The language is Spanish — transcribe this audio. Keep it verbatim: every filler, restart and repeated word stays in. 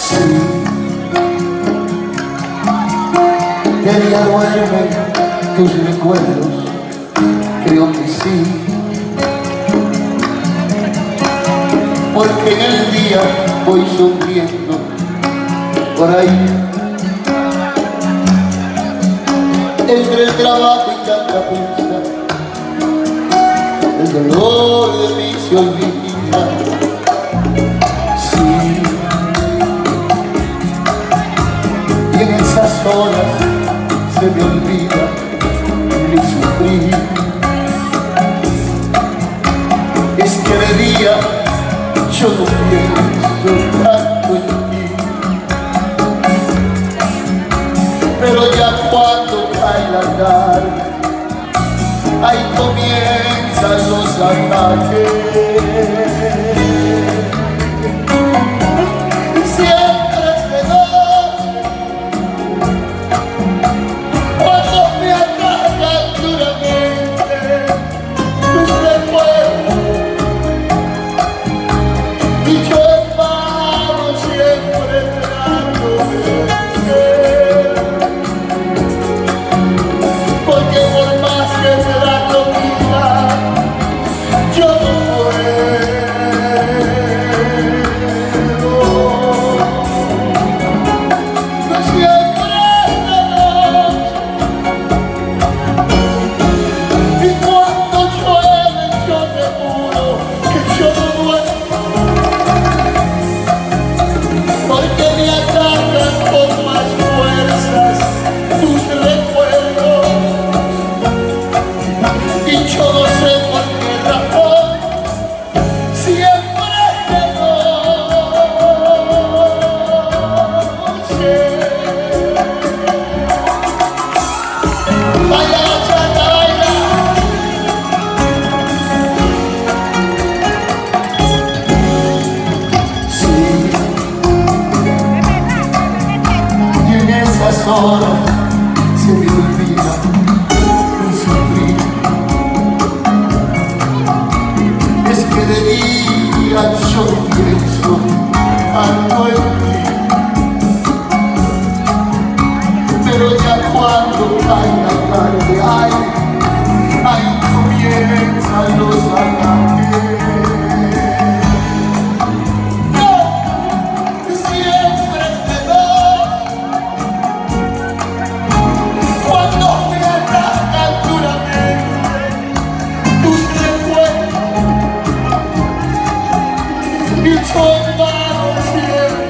Sí, de día duermen tus recuerdos, creo que sí, porque en el día voy sonriendo por ahí, entre el trabajo y tanta prisa, el dolor de mí se olvida. Sí, y en esas horas se me olvida mi sufrir. Es que de día yo no pienso tanto en ti, pero ya cuando cae la tarde, ahí comienzan los ataques. Ahora se me olvida mi sufrir. Es que de día yo pienso algo en ti, pero ya cuando cae la tarde, ay, ahí comienzan los ataques. It's all about you.